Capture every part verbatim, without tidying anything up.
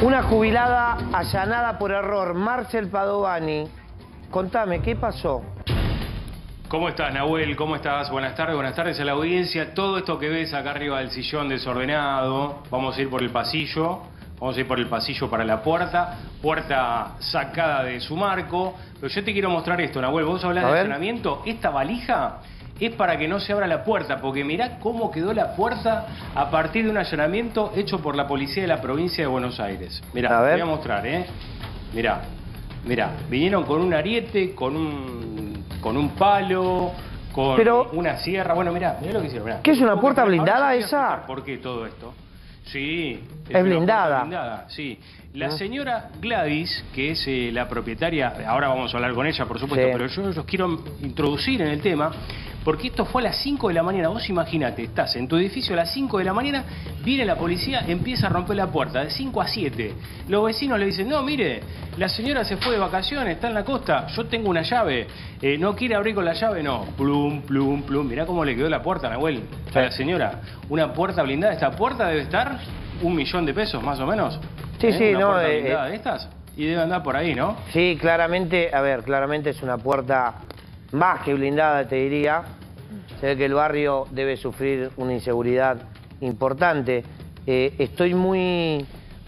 Una jubilada allanada por error, Marcel Padovani. Contame, ¿qué pasó? ¿Cómo estás, Nahuel? ¿Cómo estás? Buenas tardes, buenas tardes a la audiencia. Todo esto que ves acá arriba del sillón desordenado, vamos a ir por el pasillo, vamos a ir por el pasillo para la puerta, puerta sacada de su marco. Pero yo te quiero mostrar esto, Nahuel. Vos hablás de allanamiento. Esta valija es para que no se abra la puerta, porque mirá cómo quedó la puerta a partir de un allanamiento hecho por la policía de la provincia de Buenos Aires. Mirá, te voy a mostrar, ¿eh? Mirá, mirá, vinieron con un ariete, con un, con un palo, con Pero, una sierra. Bueno, mirá, mirá lo que hicieron, mirá. ¿Qué es una puerta blindada esa? ¿Por qué todo esto? Sí. Es, es blindada. blindada. Sí. La señora Gladys, que es eh, la propietaria, ahora vamos a hablar con ella, por supuesto, sí. Pero yo los quiero introducir en el tema, porque esto fue a las cinco de la mañana. Vos imaginate, estás en tu edificio a las cinco de la mañana, viene la policía, empieza a romper la puerta, de cinco a siete. Los vecinos le dicen, no, mire, la señora se fue de vacaciones, está en la costa, yo tengo una llave, eh, ¿no quiere abrir con la llave? No, plum, plum, plum. Mirá cómo le quedó la puerta, Nahuel, a la señora. Una puerta blindada, esta puerta debe estar un millón de pesos, más o menos. Sí, ¿Eh? sí, una no. Puerta Eh, blindada de estas, y debe andar por ahí, ¿no? Sí, claramente, a ver, claramente es una puerta más que blindada, te diría. Se ve que el barrio debe sufrir una inseguridad importante. Eh, estoy muy...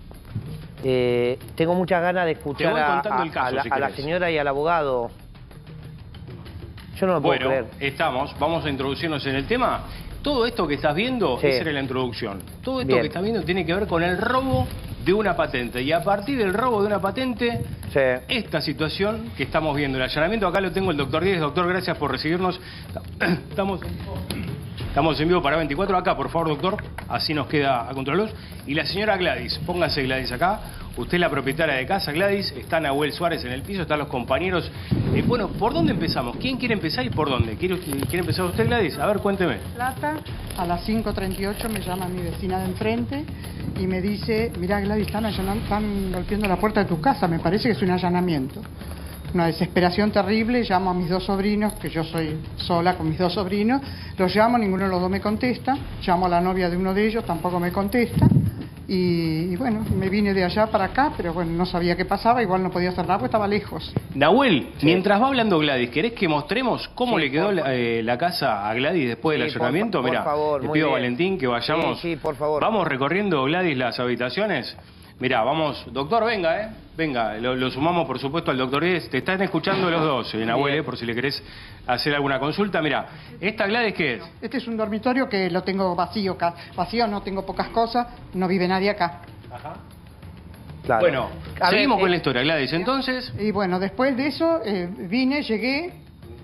Eh, tengo muchas ganas de escuchar a, a, caso, a, la, si a la señora y al abogado. Yo no lo puedo bueno, creer. Estamos, vamos a introducirnos en el tema. Todo esto que estás viendo, sí. Esa era la introducción. Todo esto Bien. que estás viendo tiene que ver con el robo de una patente. Y a partir del robo de una patente, sí. esta situación que estamos viendo, el allanamiento, acá lo tengo el doctor Díez. Doctor, gracias por recibirnos. Estamos, estamos en vivo para veinticuatro. Acá, por favor, doctor. Así nos queda a contraluz. Y la señora Gladys, póngase Gladys acá. Usted es la propietaria de casa, Gladys. Está Nahuel Suárez en el piso, están los compañeros. Eh, bueno, ¿por dónde empezamos? ¿Quién quiere empezar y por dónde? ¿Quiere, quiere empezar usted, Gladys? A ver, cuénteme. Plata, a las cinco treinta y ocho me llama mi vecina de enfrente y me dice, mirá, Gladys, están, allanando, están golpeando la puerta de tu casa, me parece que es un allanamiento. Una desesperación terrible, llamo a mis dos sobrinos, que yo soy sola con mis dos sobrinos, los llamo, ninguno de los dos me contesta, llamo a la novia de uno de ellos, tampoco me contesta. Y, y bueno, me vine de allá para acá, pero bueno, no sabía qué pasaba, igual no podía hacer nada porque estaba lejos. Nahuel, sí. Mientras va hablando Gladys, ¿querés que mostremos cómo sí, le quedó la, eh, la casa a Gladys después del sí, allanamiento? Mirá, le pido a Valentín que vayamos. Sí, sí, por favor. Vamos recorriendo, Gladys, las habitaciones. Mirá, vamos, doctor, venga, eh. Venga, lo, lo sumamos por supuesto al doctor Díez. Te están escuchando los dos, eh, Nahuel, eh, por si le querés hacer alguna consulta. Mirá, ¿esta Gladys qué es? Este es un dormitorio que lo tengo vacío acá. Vacío, no tengo pocas cosas, no vive nadie acá. Ajá. Claro. Bueno, a seguimos ver, con eh, la historia, Gladys, entonces. Y bueno, después de eso eh, vine, llegué,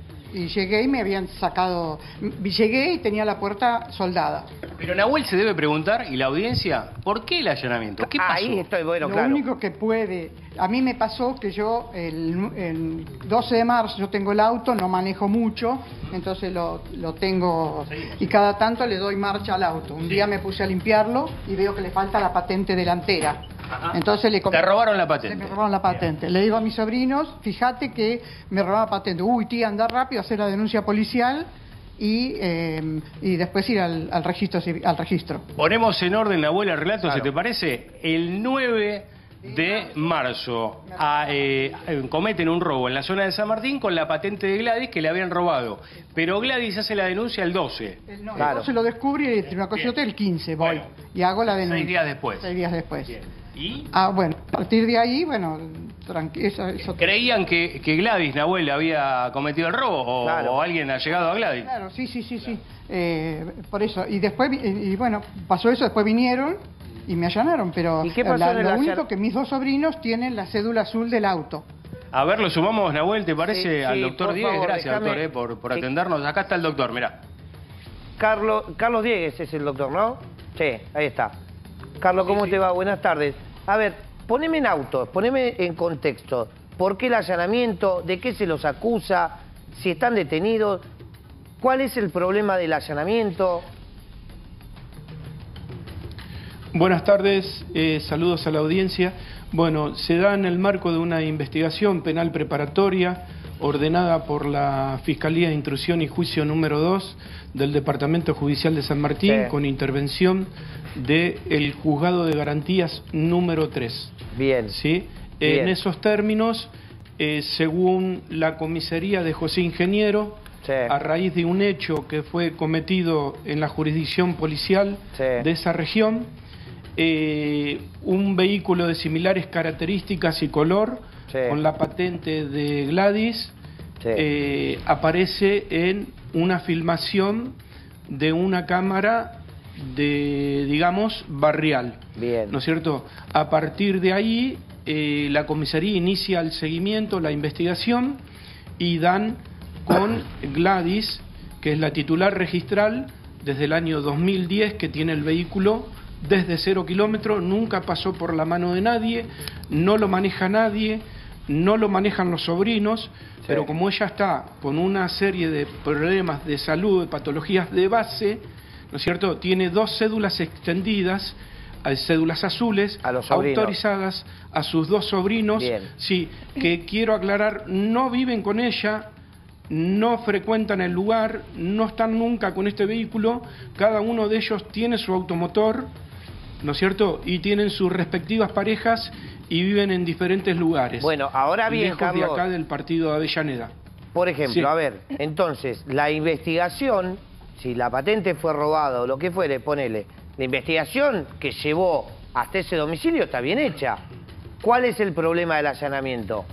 y llegué y me habían sacado... Llegué y tenía la puerta soldada. Pero Nahuel se debe preguntar, y la audiencia, ¿por qué el allanamiento? ¿Qué pasó? Ahí estoy, bueno, Lo claro. único que puede... A mí me pasó que yo, el, el doce de marzo, yo tengo el auto, no manejo mucho, entonces lo, lo tengo... Y cada tanto le doy marcha al auto. Un día me puse a limpiarlo y veo que le falta la patente delantera. Ajá. Entonces le Te robaron la patente. Me robaron la patente. Bien. Le digo a mis sobrinos, fíjate que me robaron la patente. Uy, tía, anda rápido, hacer la denuncia policial y, eh, y después ir al, al, registro, al registro. Ponemos en orden, Nahuel, el relato, claro. ¿Se te parece? El nueve de marzo a, eh, cometen un robo en la zona de San Martín con la patente de Gladys que le habían robado. Pero Gladys hace la denuncia el doce. El, no, claro. El doce lo descubrí y el tribunal el quince voy bueno. Y hago la denuncia. Seis días después. Seis días después. Bien. ¿Y? Ah, bueno, a partir de ahí, bueno, tranquilo. Eso, eso... ¿Creían que, que Gladys, Nahuel, había cometido el robo o, claro. o alguien ha llegado a Gladys? Claro, sí, sí, sí, sí. Eh, por eso. Y después, y, y bueno, pasó eso, después vinieron y me allanaron, pero ¿Y qué pasó la, en el lo allan... único que mis dos sobrinos tienen la cédula azul del auto. A ver, lo sumamos, Nahuel, ¿te parece? Sí, al sí, doctor Díez. Gracias, déjame... doctor, eh, por, por atendernos. Acá está el doctor, mirá. Carlos, Carlos Díez es el doctor, ¿no? Sí, ahí está. Carlos, ¿cómo sí, te sí. va? Buenas tardes. A ver, poneme en auto, poneme en contexto. ¿Por qué el allanamiento? ¿De qué se los acusa? ¿Si están detenidos? ¿Cuál es el problema del allanamiento? Buenas tardes, eh, saludos a la audiencia. Bueno, se da en el marco de una investigación penal preparatoria ordenada por la Fiscalía de Intrusión y Juicio número dos del Departamento Judicial de San Martín, sí, con intervención del Juzgado de Garantías número tres. Bien. ¿Sí? Bien. En esos términos, eh, según la comisaría de José Ingeniero, sí, a raíz de un hecho que fue cometido en la jurisdicción policial, sí, de esa región, eh, un vehículo de similares características y color, sí, con la patente de Gladys, sí, eh, aparece en una filmación de una cámara de, digamos, barrial. Bien. ¿No es cierto? A partir de ahí, eh, la comisaría inicia el seguimiento, la investigación, y dan con Gladys, que es la titular registral desde el año dos mil diez, que tiene el vehículo desde cero kilómetros, nunca pasó por la mano de nadie, no lo maneja nadie, no lo manejan los sobrinos, sí, pero como ella está con una serie de problemas de salud, de patologías de base, ¿no es cierto?, tiene dos cédulas extendidas, cédulas azules, a los autorizadas a sus dos sobrinos, bien, sí, que quiero aclarar, no viven con ella, no frecuentan el lugar, no están nunca con este vehículo, cada uno de ellos tiene su automotor, ¿no es cierto?, y tienen sus respectivas parejas y viven en diferentes lugares. Bueno, ahora bien, lejos Carlos, de acá del partido de Avellaneda. Por ejemplo, sí, a ver, entonces, la investigación, si la patente fue robada o lo que fuere, ponele, la investigación que llevó hasta ese domicilio está bien hecha. ¿Cuál es el problema del allanamiento?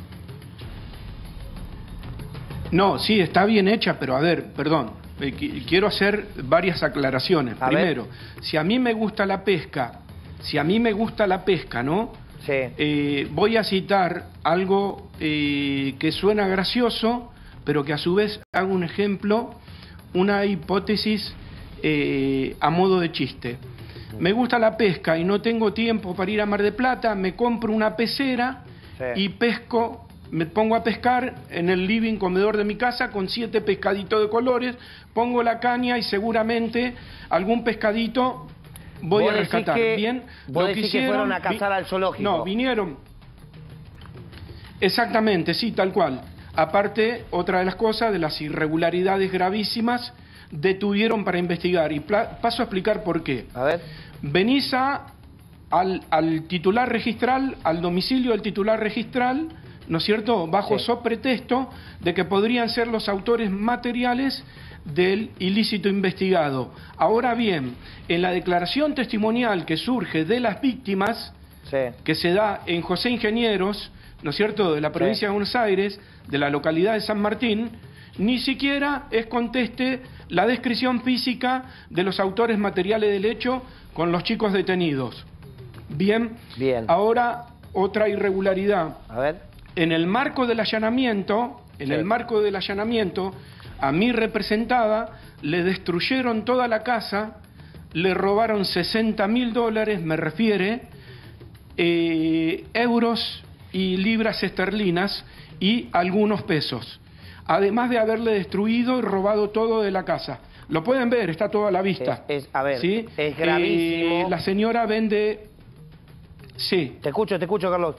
No, sí, está bien hecha, pero a ver, perdón, eh, quiero hacer varias aclaraciones. A Primero, ver. si a mí me gusta la pesca, si a mí me gusta la pesca, ¿no? Sí. Eh, voy a citar algo eh, que suena gracioso, pero que a su vez hago un ejemplo, una hipótesis eh, a modo de chiste. Me gusta la pesca y no tengo tiempo para ir a Mar del Plata, me compro una pecera, sí, y pesco. Me pongo a pescar en el living comedor de mi casa con siete pescaditos de colores, pongo la caña y seguramente algún pescadito voy a rescatar. Que, Bien, ¿Vos lo decís que hicieron, que fueron a cazar al zoológico? No, vinieron. Exactamente, sí, tal cual. Aparte, otra de las cosas, de las irregularidades gravísimas, detuvieron para investigar. Y paso a explicar por qué. A ver. Venís a, al, al titular registral, al domicilio del titular registral, ¿no es cierto?, bajo sí. sopretexto de que podrían ser los autores materiales del ilícito investigado. Ahora bien, en la declaración testimonial que surge de las víctimas, sí. que se da en José Ingenieros, ¿no es cierto?, de la provincia sí. de Buenos Aires, de la localidad de San Martín, ni siquiera es conteste la descripción física de los autores materiales del hecho con los chicos detenidos. Bien, Bien. Ahora otra irregularidad. A ver. En el marco del allanamiento, en sí. el marco del allanamiento, a mi representada le destruyeron toda la casa, le robaron sesenta mil dólares, me refiere, eh, euros y libras esterlinas y algunos pesos, además de haberle destruido y robado todo de la casa. Lo pueden ver, está todo a la vista. Es, es, a ver, ¿sí? es gravísimo. Eh, la señora vende... Sí. Te escucho, te escucho, Carlos.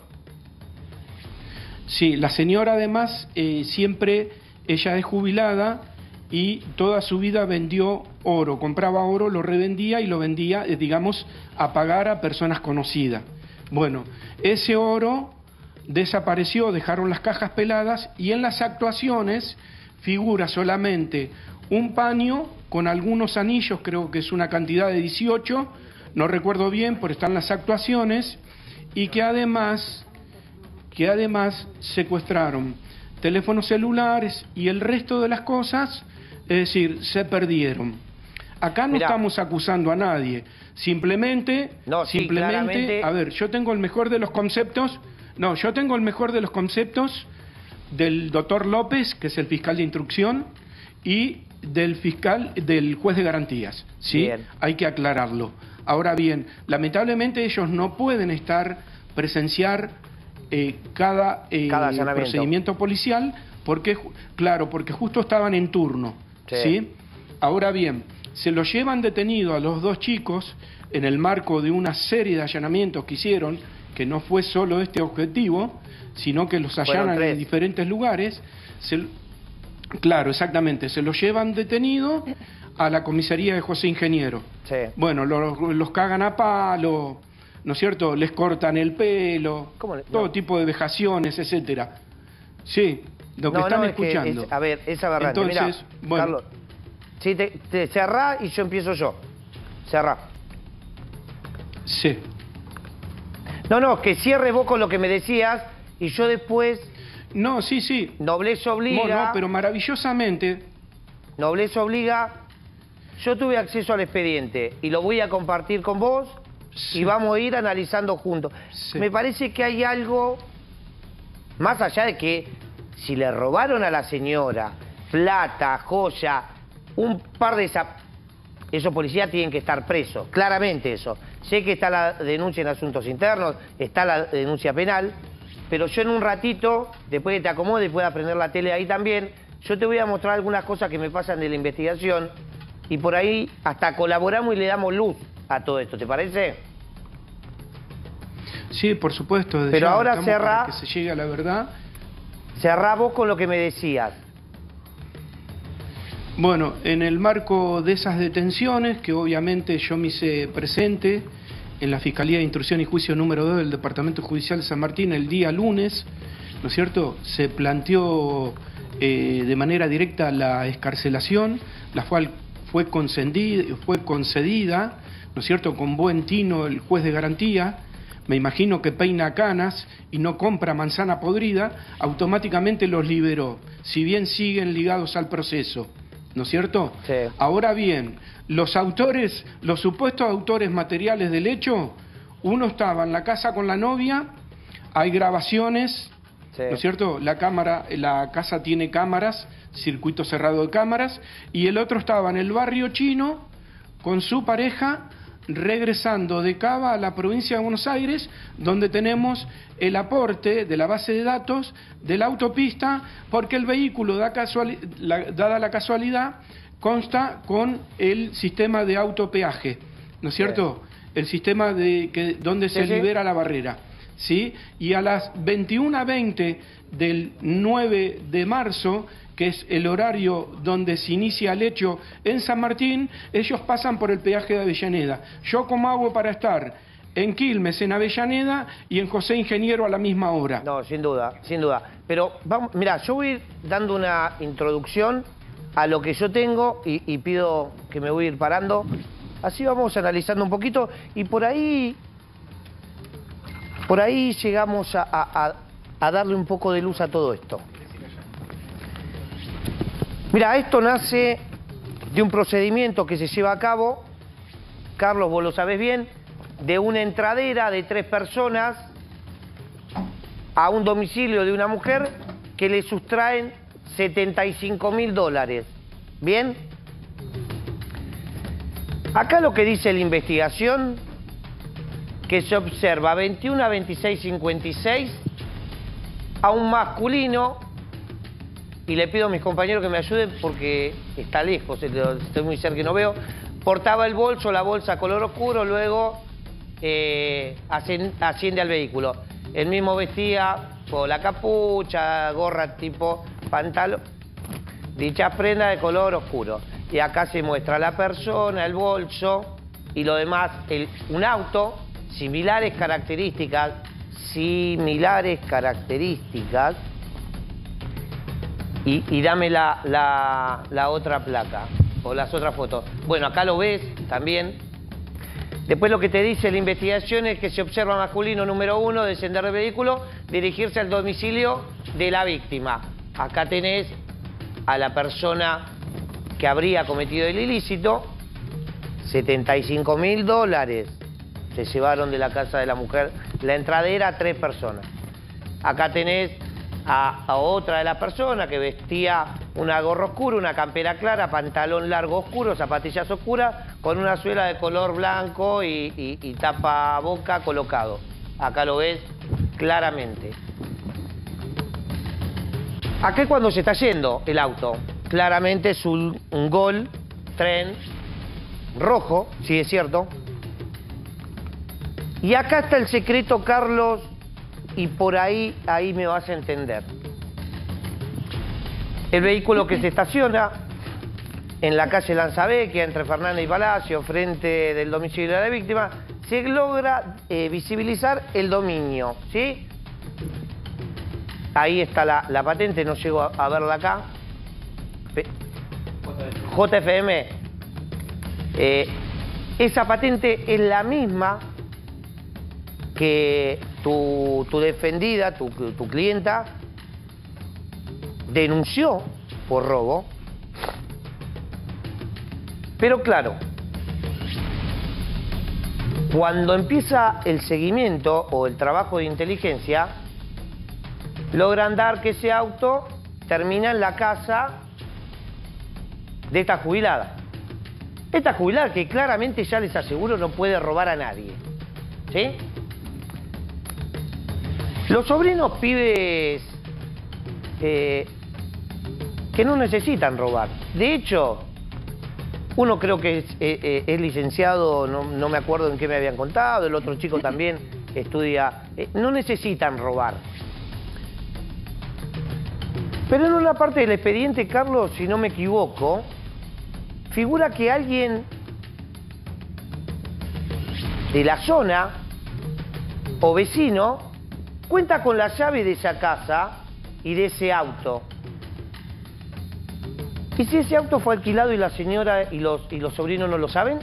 Sí, la señora además eh, siempre, ella es jubilada y toda su vida vendió oro, compraba oro, lo revendía y lo vendía, eh, digamos, a pagar a personas conocidas. Bueno, ese oro desapareció, dejaron las cajas peladas y en las actuaciones figura solamente un paño con algunos anillos, creo que es una cantidad de dieciocho, no recuerdo bien, pero están las actuaciones, y que además... que además secuestraron teléfonos celulares y el resto de las cosas, es decir, se perdieron. Acá no Mirá. estamos acusando a nadie, simplemente, no, sí, simplemente, claramente... a ver, yo tengo el mejor de los conceptos, no, yo tengo el mejor de los conceptos del doctor López, que es el fiscal de instrucción, y del fiscal, del juez de garantías, ¿sí? Bien. Hay que aclararlo. Ahora bien, lamentablemente ellos no pueden estar, presenciar Eh, cada, eh, cada procedimiento policial, porque, claro, porque justo estaban en turno, sí. ¿sí? Ahora bien, se los llevan detenido a los dos chicos en el marco de una serie de allanamientos que hicieron, que no fue solo este objetivo, sino que los allanan en diferentes lugares, Se, claro, exactamente. Se lo llevan detenido a la comisaría de José Ingeniero. Sí. Bueno, los, los cagan a palo, ¿no es cierto? Les cortan el pelo, ¿Cómo le- todo no. tipo de vejaciones, etcétera. Sí, lo que No, están no, es que escuchando. es- a ver, es aberrante. Entonces, Mirá, bueno. Carlos, si te, te cerrá y yo empiezo yo. Cerrá. Sí. No, no, que cierres vos con lo que me decías y yo después, No, sí, sí. nobleza obliga, Bueno, pero maravillosamente, nobleza obliga, yo tuve acceso al expediente y lo voy a compartir con vos Sí. y vamos a ir analizando juntos. Sí. Me parece que hay algo, más allá de que si le robaron a la señora plata, joya, un par de esa... Esos policías tienen que estar presos, claramente eso. Sé que está la denuncia en asuntos internos, está la denuncia penal, pero yo en un ratito, después que te acomode y pueda prender la tele ahí también, yo te voy a mostrar algunas cosas que me pasan de la investigación y por ahí hasta colaboramos y le damos luz a todo esto, ¿te parece? sí, por supuesto. desde Pero ya ahora estamos cerrá- para que se llegue a la verdad. Cerrá vos con lo que me decías. Bueno, en el marco de esas detenciones, que obviamente yo me hice presente en la Fiscalía de Instrucción y Juicio número dos del Departamento Judicial de San Martín el día lunes, ¿no es cierto? Se planteó eh, de manera directa la excarcelación, la cual fue concedida, fue concedida, ¿no es cierto?, con buen tino el juez de garantía. Me imagino que peina canas y no compra manzana podrida, automáticamente los liberó, si bien siguen ligados al proceso, ¿no es cierto? Sí. Ahora bien, los autores, los supuestos autores materiales del hecho, uno estaba en la casa con la novia, hay grabaciones, Sí. ¿no es cierto? La cámara, la casa tiene cámaras, circuito cerrado de cámaras, y el otro estaba en el barrio chino con su pareja, regresando de Cava a la provincia de Buenos Aires, donde tenemos el aporte de la base de datos de la autopista, porque el vehículo, da casuali- la- dada la casualidad, consta con el sistema de autopeaje, ¿no es cierto? El sistema de que donde se Sí, sí. libera la barrera, ¿sí? Y a las veintiuna veinte del nueve de marzo, que es el horario donde se inicia el hecho en San Martín, ellos pasan por el peaje de Avellaneda. Yo cómo hago para estar en Quilmes, en Avellaneda, y en José Ingeniero a la misma hora. No, sin duda, sin duda. Pero vamos, mira, yo voy a ir dando una introducción a lo que yo tengo y, y pido que me voy a ir parando. Así vamos analizando un poquito y por ahí, por ahí llegamos a, a- a- a darle un poco de luz a todo esto. Mira, esto nace de un procedimiento que se lleva a cabo, Carlos, vos lo sabés bien, de una entradera de tres personas a un domicilio de una mujer que le sustraen setenta y cinco mil dólares. ¿Bien? Acá lo que dice la investigación, que se observa veintiuno a veintiséis cincuenta y seis a un masculino, y le pido a mis compañeros que me ayuden porque está lejos, estoy muy cerca y no veo, portaba el bolso, la bolsa color oscuro, luego eh, asciende al vehículo. El mismo vestía con la capucha, gorra tipo pantalón, dicha prenda de color oscuro. Y acá se muestra la persona, el bolso y lo demás, el, un auto, similares características, similares características, y, y dame la, la, la otra placa, o las otras fotos. Bueno, acá lo ves también. Después lo que te dice la investigación es que se observa masculino número uno, descender del vehículo, dirigirse al domicilio de la víctima. Acá tenés a la persona que habría cometido el ilícito, setenta y cinco mil dólares se llevaron de la casa de la mujer, la entradera a tres personas. Acá tenés a, a otra de las personas que vestía una gorra oscura, una campera clara, pantalón largo oscuro, zapatillas oscuras, con una suela de color blanco y, y, y tapa boca colocado. Acá lo ves claramente. Acá es cuando se está yendo el auto. Claramente es un, un Gol tren rojo, sí es cierto. Y acá está el secreto, Carlos, y por ahí, ahí me vas a entender. El vehículo que se estaciona en la calle Lanzavecchia, entre Fernández y Palacio, frente del domicilio de la víctima, se logra eh, visibilizar el dominio, ¿sí? Ahí está la, la patente, no llego a, a verla acá. P J F M. Eh, esa patente es la misma que tu, tu defendida, tu, tu clienta, denunció por robo. Pero claro, cuando empieza el seguimiento o el trabajo de inteligencia, logran dar que ese auto termina en la casa de esta jubilada. Esta jubilada que claramente, ya les aseguro, no puede robar a nadie, ¿sí? Los sobrinos pibes eh, que no necesitan robar. De hecho, uno creo que es, eh, eh, es licenciado, no, no me acuerdo en qué me habían contado, el otro chico también estudia. Eh, no necesitan robar. Pero en una parte del expediente, Carlos, si no me equivoco, figura que alguien de la zona o vecino cuenta con la llave de esa casa y de ese auto. ¿Y si ese auto fue alquilado y la señora y los, y los sobrinos no lo saben?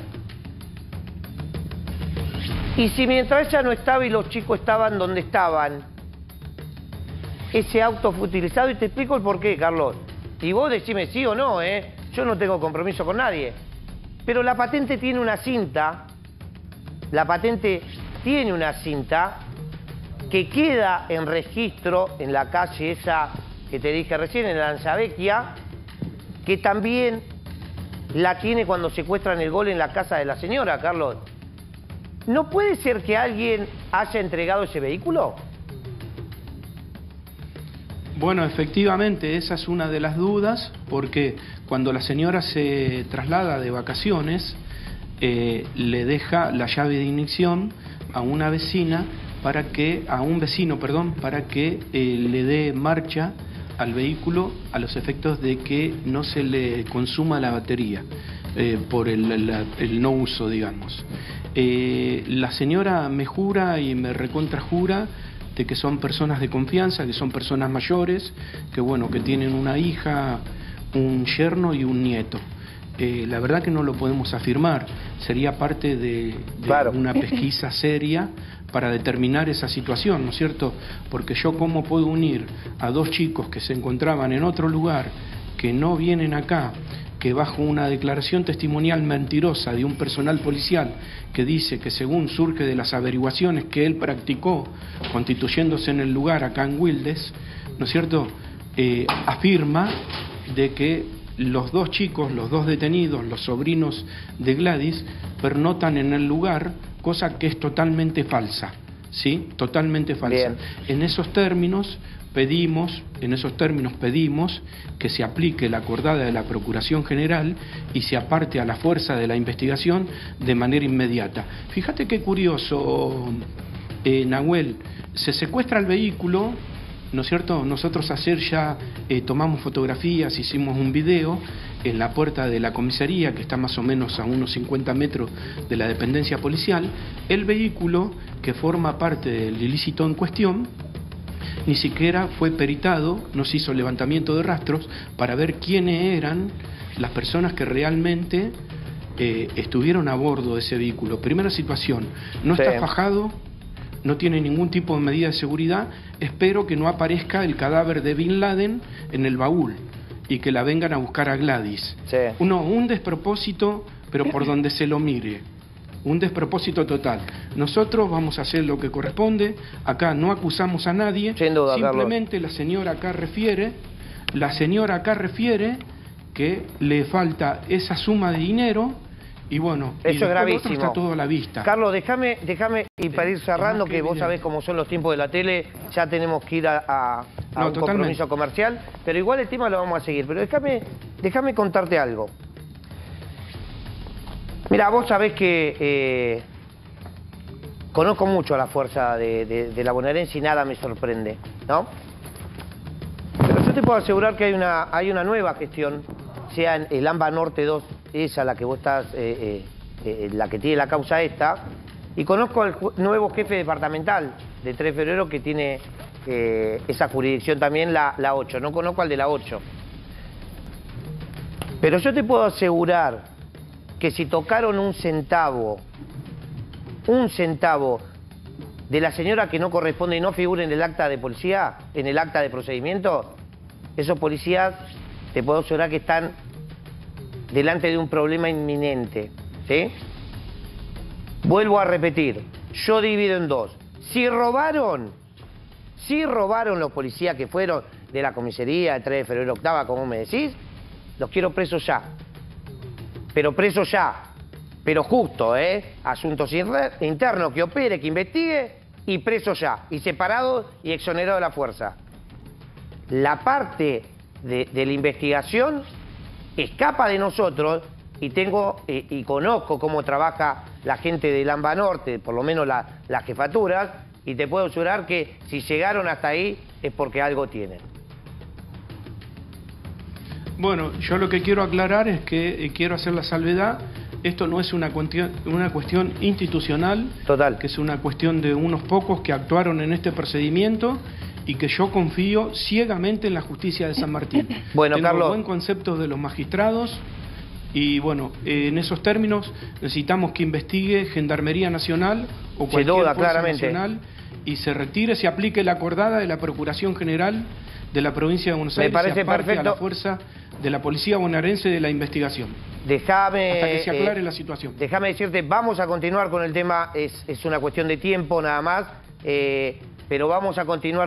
¿Y si mientras ella no estaba y los chicos estaban donde estaban, ese auto fue utilizado? Y te explico el porqué, Carlos. Y vos decime sí o no, ¿eh? Yo no tengo compromiso con nadie. Pero la patente tiene una cinta, la patente tiene una cinta que queda en registro en la calle esa que te dije recién, en la Lanzavecchia, que también la tiene cuando secuestran el gol en la casa de la señora, Carlos. ¿No puede ser que alguien haya entregado ese vehículo? Bueno, efectivamente, esa es una de las dudas, porque cuando la señora se traslada de vacaciones, eh, le deja la llave de ignición a una vecina para que, a un vecino, perdón, para que eh, le dé marcha al vehículo a los efectos de que no se le consuma la batería eh, por el, la, el no uso, digamos. Eh, la señora me jura y me recontrajura de que son personas de confianza, que son personas mayores, que bueno, que tienen una hija, un yerno y un nieto. Eh, la verdad que no lo podemos afirmar, sería parte de, de claro. una pesquisa seria para determinar esa situación, ¿no es cierto? Porque yo cómo puedo unir a dos chicos que se encontraban en otro lugar, que no vienen acá, que bajo una declaración testimonial mentirosa de un personal policial que dice que según surge de las averiguaciones que él practicó constituyéndose en el lugar acá en Wildes, ¿no es cierto?, eh, afirma de que los dos chicos, los dos detenidos, los sobrinos de Gladys, pernotan en el lugar, cosa que es totalmente falsa, ¿sí? Totalmente falsa. Bien. En esos términos pedimos, en esos términos pedimos que se aplique la acordada de la Procuración General y se aparte a la fuerza de la investigación de manera inmediata. Fíjate qué curioso, eh, Nahuel, se secuestra el vehículo, ¿no es cierto? Nosotros ayer ya eh, tomamos fotografías, hicimos un video en la puerta de la comisaría, que está más o menos a unos cincuenta metros de la dependencia policial. El vehículo, que forma parte del ilícito en cuestión, ni siquiera fue peritado, no se hizo levantamiento de rastros para ver quiénes eran las personas que realmente eh, estuvieron a bordo de ese vehículo. Primera situación, no Sí. está fajado, no tiene ningún tipo de medida de seguridad. Espero que no aparezca el cadáver de Bin Laden en el baúl y que la vengan a buscar a Gladys. Sí. Uno, un despropósito, pero por donde se lo mire. Un despropósito total. Nosotros vamos a hacer lo que corresponde. Acá no acusamos a nadie. Sin duda, Simplemente la señora acá refiere, la señora acá refiere que le falta esa suma de dinero. Y bueno, y Eso es después lo otro gravísimo. está todo a la vista. Carlos, déjame, déjame, y para ir cerrando, más que que vos evidente. sabés cómo son los tiempos de la tele, ya tenemos que ir a, a, a No, un totalmente. compromiso comercial, pero igual el tema lo vamos a seguir. Pero déjame, déjame contarte algo. Mira, vos sabés que eh, conozco mucho a la fuerza de, de, de la bonaerense y nada me sorprende, ¿no? Pero yo te puedo asegurar que hay una, hay una nueva gestión, sea en el AMBA Norte dos, esa la que vos estás, eh, eh, eh, la que tiene la causa esta, y conozco al nuevo jefe departamental de tres de febrero que tiene eh, esa jurisdicción también, la, la ocho. No conozco al de la ocho. Pero yo te puedo asegurar que si tocaron un centavo, un centavo de la señora que no corresponde y no figura en el acta de policía, en el acta de procedimiento, esos policías te puedo asegurar que están delante de un problema inminente, ¿sí? Vuelvo a repetir, yo divido en dos. Si robaron, si robaron los policías que fueron de la comisaría de tres de febrero octava, como me decís, los quiero presos ya. Pero presos ya. Pero justo, ¿eh? Asuntos internos, que opere, que investigue y preso ya. Y separado y exonerado de la fuerza. La parte de, de la investigación escapa de nosotros y tengo eh, y conozco cómo trabaja la gente del AMBA Norte, por lo menos la, las jefaturas, y te puedo asegurar que si llegaron hasta ahí es porque algo tienen. Bueno, yo lo que quiero aclarar es que eh, quiero hacer la salvedad. Esto no es una cuestión, una cuestión institucional, Total. que es una cuestión de unos pocos que actuaron en este procedimiento y que yo confío ciegamente en la justicia de San Martín. Bueno, Tengo Carlos, buen concepto de los magistrados y bueno, eh, en esos términos necesitamos que investigue Gendarmería Nacional o sin cualquier duda, fuerza claramente. nacional y se retire, se aplique la acordada de la Procuración General de la provincia de Buenos Me Aires, parece se aparte perfecto. a la fuerza de la Policía Bonaerense de la investigación. Déjame, Hasta que se aclare eh, la situación. Déjame decirte, vamos a continuar con el tema, es, es una cuestión de tiempo nada más, eh, pero vamos a continuar.